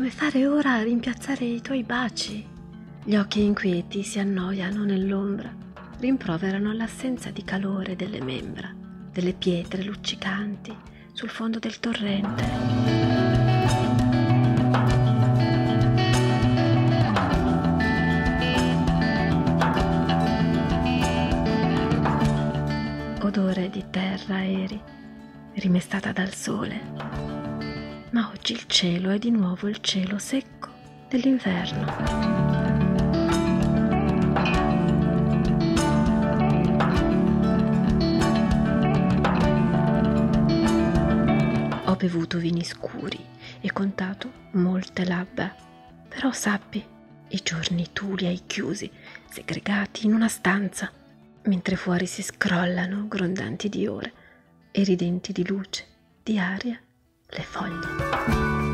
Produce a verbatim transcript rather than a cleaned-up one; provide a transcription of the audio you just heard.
come fare ora a rimpiazzare i tuoi baci? Gli occhi inquieti si annoiano nell'ombra, rimproverano l'assenza di calore delle membra, delle pietre luccicanti sul fondo del torrente. Odore di terra eri, rimestata dal sole, ma oggi il cielo è di nuovo il cielo secco dell'inverno. Ho bevuto vini scuri e contato molte labbra, però sappi, i giorni tu li hai chiusi, segregati in una stanza, mentre fuori si scrollano, grondanti di ore e ridenti di luce, di aria, le foglie.